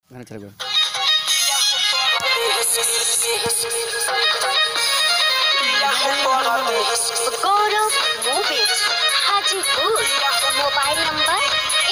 गाना चल गया। Gaurav Movies Hajipur mobile number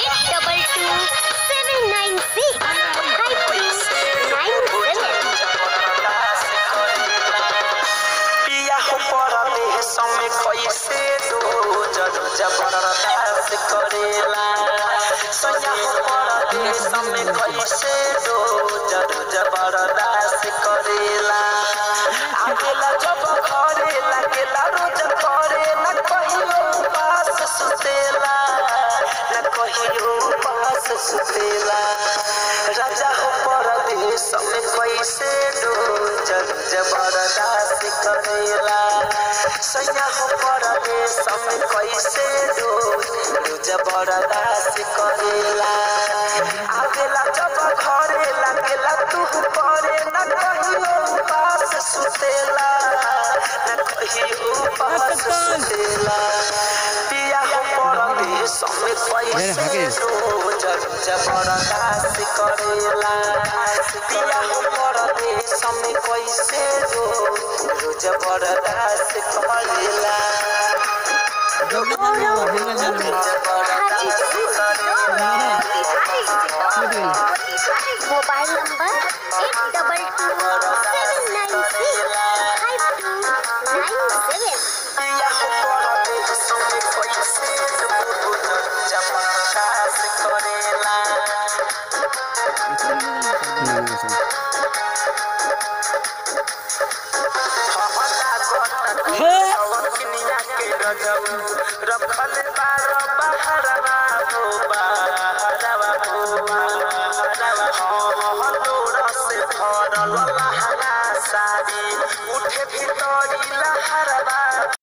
8279 करेला आगेला जब घरे लागेला रोज करे न कहियो पास सुतेला न कहियो पास सुतेला राजा हो परदेश में कैसे रोज जबरदस्त करेला सैया हो परदेश में कैसे रोज जबरदस्त करेला आगेला जब घरे लागेला तू करे न कहियो पास सुतेला न कहियो पास सुतेला पिया हो परदेश में कैसे रोज जबरदस्त करेला पिया हो परदेश में कैसे रोज जबरदस्त करेला मोबाइल नंबर 82795297। रखल बार बहरवा हो बहरवा हो से भरल लहंगा साड़ी उठे भी